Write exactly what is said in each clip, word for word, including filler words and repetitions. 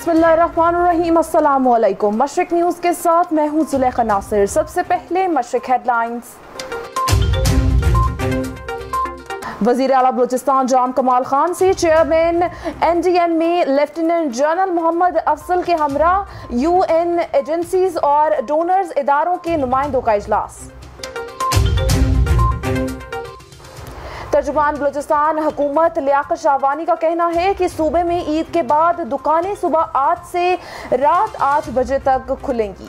बिस्मिल्लाहिर्रहमानिर्रहीम, अस्सलाम वालेकुम। मशरिक न्यूज़ के साथ मैं हूँ जुलेखा नासिर। सबसे पहले मशरिक हेडलाइंस। वज़ीर आला बलूचिस्तान जाम कमाल खान से चेयरमैन एन डी एम में लेफ्टिनेंट जनरल मोहम्मद अफजल के हमरा यू एन एजेंसीज और डोनर्स इदारों के नुमाइंदों का इजलास। तर्जुमान बलूचिस्तान हुकूमत लियाकत शाहवानी का कहना है कि सूबे में ईद के बाद दुकानें सुबह आठ से रात आठ बजे तक खुलेंगी।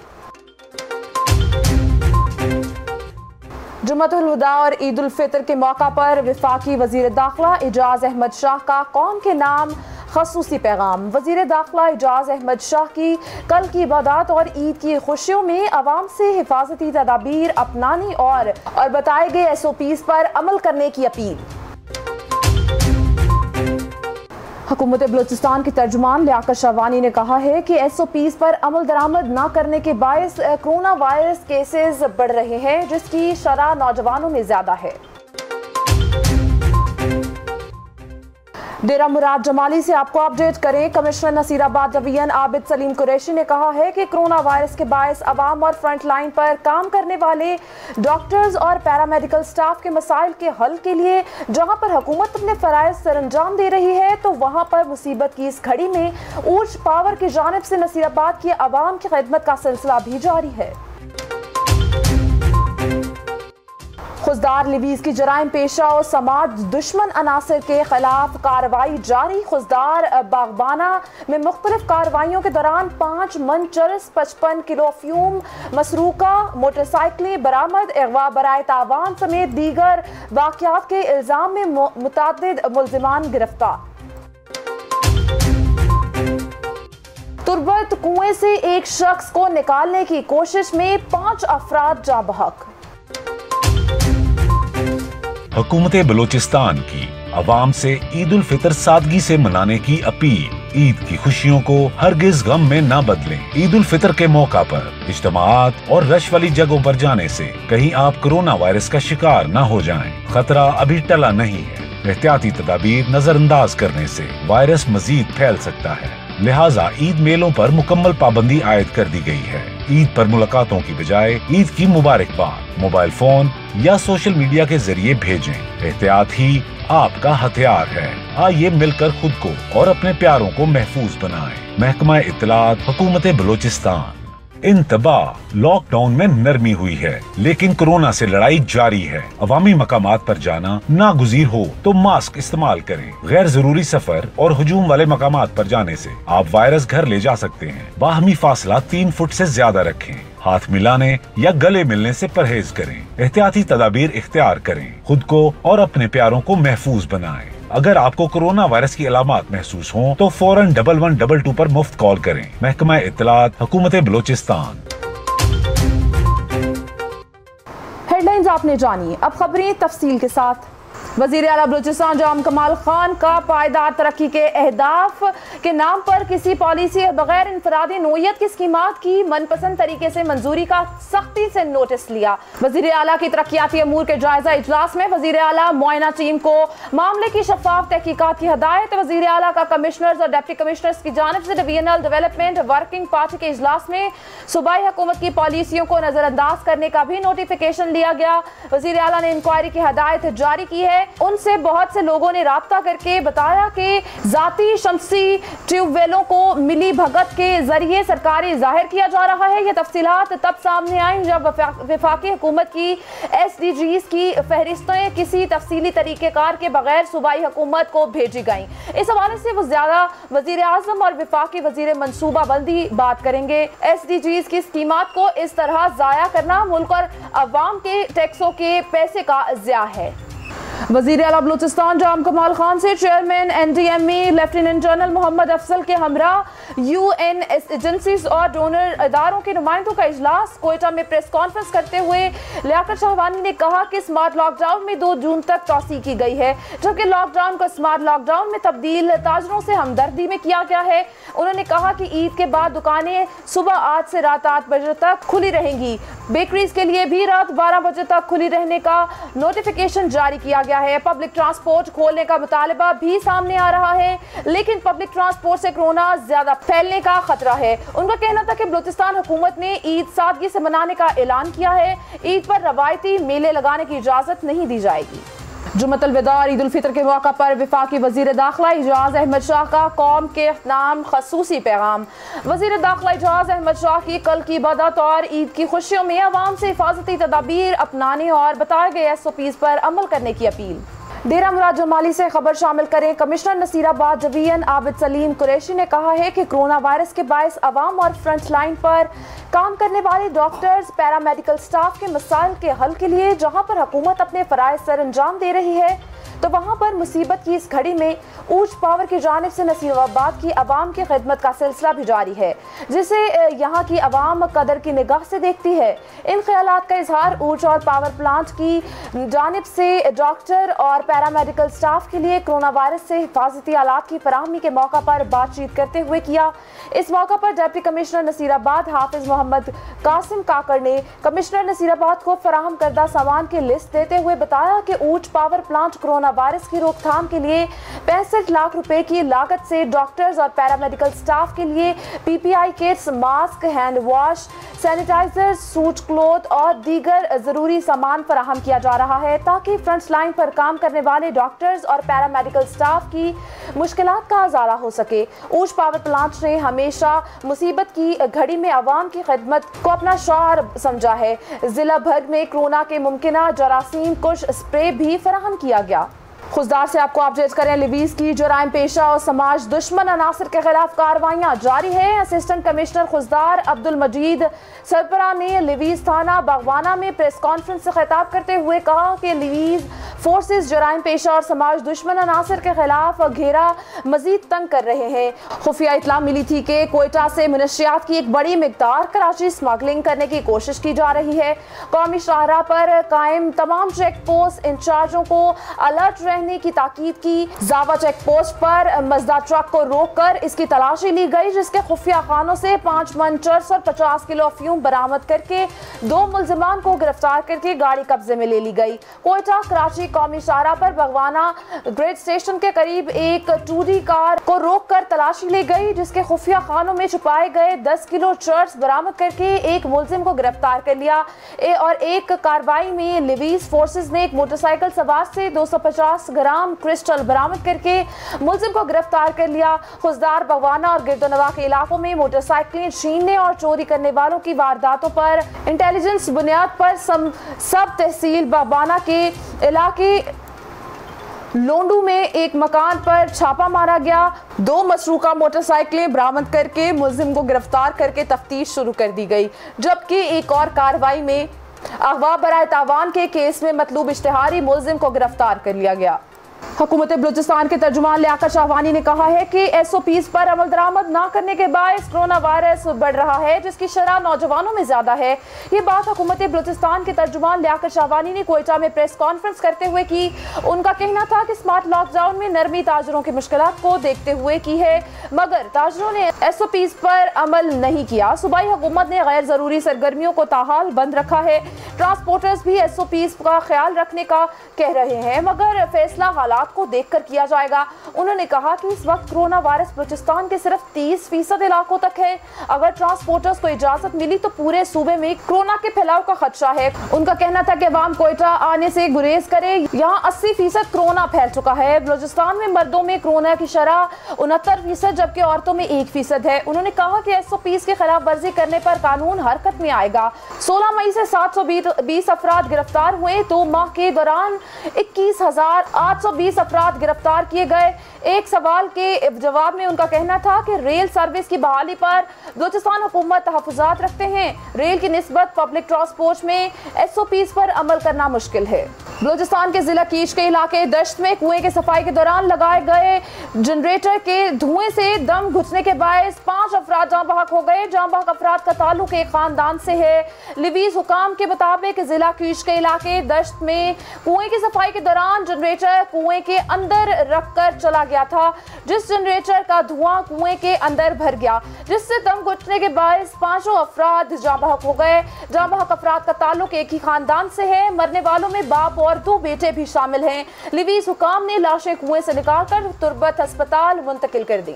जुम्मतुल हुदा और ईद उल फितर के मौका पर वफाकी वजीर दाखिला एजाज अहमद शाह का कौम के नाम खसूसी पैगाम। वजीर दाखिला एजाज अहमद शाह की कल की इबादत और ईद की खुशियों में अवाम से हिफाजती तदाबीर अपनाने और, और बताए गए एस ओ पीज़ पर अमल करने की अपील। हुकूमत बलूचिस्तान के तर्जुमान लियाकत शाहवानी ने कहा है कि एस ओ पीज़ पर अमल दरामद न करने के बायस कोरोना वायरस केसेस बढ़ रहे हैं, जिसकी शरह नौजवानों में ज्यादा है। डेरा मुराद जमाली से आपको अपडेट करें। कमिश्नर नसीराबाद डिवीजन आबिद सलीम कुरैशी ने कहा है कि कोरोना वायरस के बायस अवाम और फ्रंट लाइन पर काम करने वाले डॉक्टर्स और पैरामेडिकल स्टाफ के मसाइल के हल के लिए जहां पर हुकूमत अपने फराइज सर अंजाम दे रही है, तो वहां पर मुसीबत की इस घड़ी में ऊर्ज पावर की जानिब से नसीराबाद की अवाम की खिदमत का सिलसिला भी जारी है। खुजदार लिवीज की जराइम पेशा और समाज दुश्मन अनासर के खिलाफ कार्रवाई जारी। खुजदार बागबाना में मुख्तलिफ कार्रवाइयों के दौरान पाँच मन चरस, पचपन किलो अफ्यूम, मसरूका मोटरसाइकिलें बरामद। अगवा बराए तावान समेत दीगर वाक़यात के इल्जाम में मुतअद्दिद मुल्ज़िमान गिरफ्तार। तुर्बत कुएं से एक शख्स को निकालने की कोशिश में पाँच अफराद जाँ बहक। हुकूमत बलूचिस्तान की अवाम से ईद उल फितर सादगी से मनाने की अपील। ईद की खुशियों को हरगिज गम में न बदलें। ईद उल फितर के मौका पर इज्तिमाआत और रश वाली जगहों पर जाने से कहीं आप कोरोना वायरस का शिकार न हो जाएं। खतरा अभी टला नहीं है। एहतियाती तदाबीर नजरअंदाज करने से वायरस मजीद फैल सकता है, लिहाजा ईद मेलों पर मुकम्मल पाबंदी आयद कर दी गई है। ईद पर मुलाकातों की बजाय ईद की मुबारकबाद मोबाइल फोन या सोशल मीडिया के जरिए भेजें। एहतियात ही आपका हथियार है। आइए मिलकर खुद को और अपने प्यारों को महफूज बनाएं। महकमा इत्तलात, हुकूमत बलूचिस्तान। इंतबाह, लॉकडाउन में नरमी हुई है, लेकिन कोरोना से लड़ाई जारी है। अवामी मकामात पर जाना नागुज़ीर हो तो मास्क इस्तेमाल करें। गैर जरूरी सफर और हुजूम वाले मकामात पर जाने से आप वायरस घर ले जा सकते हैं। बाहमी फासला तीन फुट से ज्यादा रखें। हाथ मिलाने या गले मिलने से परहेज करें। एहतियाती तदाबीर इख्तियार करें। खुद को और अपने प्यारों को महफूज बनाएं। अगर आपको कोरोना वायरस की अलामात महसूस हों तो फौरन डबल वन डबल टू पर मुफ्त कॉल करें। महकमा इत्तलात, हुकूमत बलूचिस्तान। हेडलाइंस आपने जानी, अब खबरें तफसील के साथ। वज़ीर आला बलूचिस्तान जाम कमाल खान का पायदार तरक्की के अहदाफ के नाम पर किसी पॉलिसी बगैर इनफरादी नोयत की स्कीमात की मनपसंद तरीके से मंजूरी का सख्ती से नोटिस लिया। वज़ीर आला की तरक्याती अमूर के जायजा इजलास में वज़ीर आला मुआयना टीम को मामले की शफाफ तहकीकात की हदायत। वज़ीर आला का कमिश्नर्स और डिप्टी कमिश्नर्स की जानिब से डिवीजनल डेवलपमेंट वर्किंग पार्टी के इजलास में सूबाई हुकूमत की पॉलिसियों को नजरअंदाज करने का भी नोटिफिकेशन लिया गया। वज़ीर आला ने इंक्वायरी की हदायत जारी की है। उनसे बहुत से लोगों ने राब्ता करके बताया कि जाती शमसी ट्यूबवेलों को मिली भगत के जरिए सरकारी जाहिर किया जा रहा है। ये तफसीलात तब सामने आई जब वफाकी हुकूमत की एस डी जीज की फहरिस्तें किसी तफसीली तरीकेकार के बगैर सूबाई हुकूमत को भेजी गईं। इस हवाले से वो ज्यादा वजीर आजम और वफाकी वजीर मनसूबा बंदी बात करेंगे। एस डी जीज की स्कीमात को इस तरह जाया करना मुल्क और अवाम के टैक्सों के पैसे का ज़िया है। वज़ीर आला बलूचिस्तान जाम कमाल खान से चेयरमैन एन डी एम में लेफ्टिनेंट जनरल मोहम्मद अफजल के हमरा यू एन एजेंसीज और डोनर इदारों के नुमाइंदों का इजलास। कोयटा में प्रेस कॉन्फ्रेंस करते हुए लियाकत शाहवानी ने कहा कि स्मार्ट लॉकडाउन में दो जून तक तौसीह की गई है, जबकि लॉकडाउन को स्मार्ट लॉकडाउन में तब्दील ताजरों से हमदर्दी में किया गया है। उन्होंने कहा कि ईद के बाद दुकानें सुबह आठ से रात आठ बजे तक खुली रहेंगी। बेकरीज के लिए भी रात बारह बजे तक खुली रहने का नोटिफिकेशन जारी किया गया है। पब्लिक ट्रांसपोर्ट खोलने का मुतालबा भी सामने आ रहा है, लेकिन पब्लिक ट्रांसपोर्ट से कोरोना ज्यादा پھیلنے کا خطرہ ہے۔ ان کا کہنا تھا کہ بلوچستان حکومت نے عید سادگی سے منانے کا اعلان کیا ہے، عید پر روایتی میلے لگانے کی اجازت نہیں دی جائے گی۔ جمعۃ الوداع اور عید الفطر کے موقع پر وفاقی وزیر داخلہ اعجاز احمد شاہ کا قوم کے نام خصوصی پیغام۔ وزیر داخلہ اعجاز احمد شاہ کی کل کی بدعت اور عید کی خوشیوں میں عوام سے حفاظتی تدابیر اپنانے اور بتائے گئے ایس او پیز پر عمل کرنے کی اپیل۔ ڈیرہ مراد جمالی سے خبر شامل کریں۔ کمشنر نصیر آباد جوین عابد سلیم قریشی نے کہا ہے کہ کرونا وائرس کے باعث عوام اور فرنٹ لائن پر کام کرنے والے ڈاکٹرز، پیرامیڈیکل سٹاف کے مسائل کے حل کے لیے جہاں پر حکومت اپنے فرائض سر انجام دے رہی ہے تو وہاں پر مصیبت کی اس گھڑی میں اوچ پاور کی جانب سے نصیر آباد کی عوام کی خدمت کا سلسلہ بھی جاری ہے، جسے یہاں کی عوام قدر کی نگاہ سے دیکھتی ہے۔ ان خیالات کا اظہار اوچ اور پاور پلانٹ کی جانب سے ڈاکٹر اور پیرامیڈیکل سٹاف کے لیے کرونا وائرس سے حفاظتی آلات کی فراہمی کے موقع پر بات چیت کرتے ہوئے کیا۔ اس موقع پر ڈپٹی کمشنر نصیر آباد حافظ محمد قاسم کاکڑ نے کمشنر نصیر آباد کو فراہم کردہ سامان کی لسٹ دیتے ہوئے بتایا کہ اوچ پاور پلانٹ کرونا وائرس کی روک تھام کے لیے پینسٹھ لاکھ روپے کی لاگت سے ڈاکٹرز اور پیرامیڈیکل سٹاف کے لیے P P E kits, mask, hand wash, sanitizer, suit cloth اور دیگر ضروری سامان فراہم کیا جا رہا ہے تاکہ فرنٹ لائن پر کام کرنے والے ڈاکٹرز اور پیرامیڈیکل سٹاف کی مشکلات کا ازالہ ہو سکے۔ اوچ پاور پلانٹ نے ہمیشہ مصیبت کی گھڑی میں عوام کی خدمت کو اپنا شعار سمجھا ہے۔ ضلع بھر میں کرونا کے ممکنہ جراثیم کش اسپرے بھی فراہم کیا گیا۔ خضدار سے آپ کو اپڈیٹ کریں۔ لیویز کی جرائم پیشہ اور سماج دشمن عناصر کے خلاف کارروائیاں جاری ہیں۔ اسسٹنٹ کمشنر خضدار عبد المجید سربراہ نے لیویز تھانہ باغوانہ میں پریس کانفرنس سے خطاب کرتے ہوئے کہا کہ لیویز فورسز جرائم پیشہ اور سماج دشمن عناصر کے خلاف گھیرا مزید تنگ کر رہے ہیں۔ خفیہ اطلاع ملی تھی کہ کوئٹہ سے منشیات کی ایک بڑی مقدار کراچی سمگلنگ کرنے کی کوشش کی جا رہی ہے۔ قومی شاہراہ پر قائم تمام چیک پوسٹ انچارجوں کو الرٹ رہنے کی تاکید کی۔ زاوا چیک پوسٹ پر مزدہ ٹرک کو روک کر اس کی تلاشی لی گئی جس کے خفیہ خانوں سے پانچ من چرس اور پچاس کلو افیون برآمد کر کے دو ملزمان کو گرفتار کر کے گاڑی قبضے میں لے لی گئی۔ کوئٹہ کراچی قومی شاہراہ پر باغوانہ گریڈ اسٹیشن کے قریب ایک ٹو ڈی کار کو روک کر تلاشی لی گئی جس کے خفیہ خانوں میں چھپائے گئے دس کلو چرس برآمد کر کے ایک ملزم کو گرفتار کر لیا اور ایک کارروائی میں لیویز فورسز نے ایک موٹر سائیکل سوار سے دو سو پچاس گرام کرسٹل برآمد کر کے ملزم کو گرفتار کر لیا۔ خضدار باغوانہ اور گرد و نواح کے علاقوں میں موٹر سائیکلیں چھیننے اور چوری کرنے والوں کی وارداتوں پر انٹیلیجنس بنیاد پر سب تحصیل باغوانہ کے علاقے لونڈو میں ایک مکان پر چھاپا مارا گیا۔ دو مسروقہ موٹر سائیکلیں برآمد کر کے ملزم کو گرفتار کر کے تفتیش شروع کر دی گئی، جبکہ ایک اور کارروائی میں اغوا برائے تاوان کے کیس میں مطلوب اشتہاری ملزم کو گرفتار کر لیا گیا۔ حکومت بلوچستان کے ترجمان لیاقت شاہوانی نے کہا ہے کہ ایس او پیز پر عمل درآمد نہ کرنے کے باعث کرونا وائرس بڑھ رہا ہے جس کی شرح نوجوانوں میں زیادہ ہے۔ یہ بات حکومت بلوچستان کے ترجمان لیاقت شاہوانی نے کوئٹہ میں پریس کانفرنس کرتے ہوئے کی۔ ان کا کہنا تھا کہ سمارٹ لاک ڈاؤن میں نرمی تاجروں کی مشکلات کو دیکھتے ہوئے کی ہے مگر تاجروں نے ایس او پیز پر عمل نہیں کیا۔ صوبائی حکومت نے غیر ضروری سرگرمیوں کو تاحال بند رکھا ہے۔ ٹرانسپورٹرز بھی ایس او پیز کا خیال رکھنے کا کہہ رہے ہیں مگر فیصلہ حالات کو دیکھ کر کیا جائے گا۔ انہوں نے کہا کہ اس وقت کرونا وائرس بلوچستان کے صرف تیس فیصد علاقوں تک ہے۔ اگر ٹرانسپورٹرز کو اجازت ملی تو پورے صوبے میں کرونا کے پھیلاؤ کا خدشہ ہے۔ ان کا کہنا تھا کہ عوام کوئٹہ آنے سے گریز کرے، یہاں اسی فیصد کرونا پھیل چکا ہے۔ بلوچستان میں مردوں میں کرونا کی شرح انہتر فیصد جبکہ عورتوں میں ایک فیصد ہے۔ انہوں نے کہا کہ ایس او پیز کی خلاف ورزی کرنے پر قانون حرکت میں آئے گا۔ سولہ مئی سے سات سو بیس افراد گرفتار ہوئے، دو ماہ کے دوران اکیس ہزار آٹھ سو بیس افراد گرفتار کیے گئے۔ ایک سوال کے جواب میں ان کا کہنا تھا کہ ریل سروس کی بحالی پر بلوچستان حکومت تحفظات رکھتے ہیں۔ ریل کی نسبت پبلک ٹرانسپورٹ میں ایس او پیز پر عمل کرنا مشکل ہے۔ بلوچستان کے ضلع کیچ کے علاقے دشت میں کنویں کی صفائی کے دوران لگائے گئے جنریٹر کے دھوئیں سے دم گھٹنے کے باعث پانچ افراد جاں بحق ہو گئے۔ جاں بحق افراد کا تعلق ایک خاندان سے ہے۔ لیویز حکام کے مطابق ضلع کیچ کے علاقے دشت میں کنویں کی صفائی کے دوران جنریٹر کنویں کے اندر رکھ کر چلا گیا تھا، جس جنریٹر کا دھواں کنویں کے اندر بھر گیا جس سے دم گھٹنے کے باعث پانچوں افراد جاں بحق ہو گئے۔ جاں بحق افراد کا تعلق ایک ہی خاندان سے ہے۔ مرنے والوں میں باپ اور دو بیٹے بھی شامل ہیں۔ لیویز حکام نے لاشیں کنویں سے نکال کر تربت ہسپتال منتقل کر دیں۔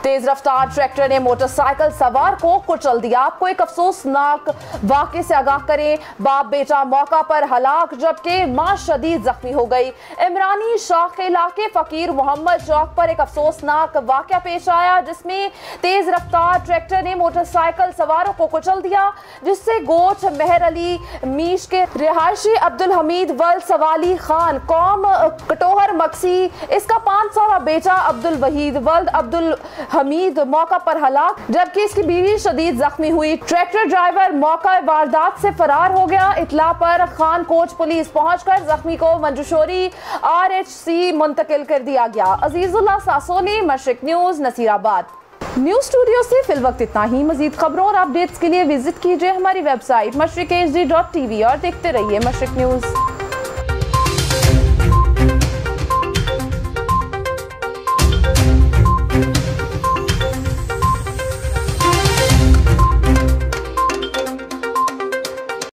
तेज रफ्तार ट्रैक्टर ने मोटरसाइकिल सवार को कुचल दिया। आपको एक अफसोसनाक वाक़े से आगाह करें। बाप बेटा मौका पर हलाक जबकि मां शदीद जख्मी हो गई। इमरानी शाख इलाके फकीर मोहम्मद चौक पर एक अफसोसनाक वाक़या पेश आया जिसमें तेज रफ्तार ट्रैक्टर ने मोटरसाइकिल सवारों को कुचल दिया, जिससे गोच मेहर अली मीश के रिहायशी अब्दुल हमीद वल्द सवाली खान कौम कटोहर मक्सी, इसका पांच साल बेटा अब्दुल वहीद वल्द अब्दुल हमीद मौका पर हलाक जबकि इसकी बीवी शदीद जख्मी हुई। ट्रैक्टर ड्राइवर मौका वारदात से फरार हो गया। इतला पर खान कोच पुलिस पहुंचकर जख्मी को मंजूशोरी आर एच सी मुंतकिल कर दिया गया। Azizullah Sasoli, Mashriq news, Nasirabad. News studio से फिल वक्त इतना ही। मजीद खबरों और अपडेट्स के लिए विजिट कीजिए हमारी website Mashriq H D dot T V और देखते रहिए मशरिक न्यूज।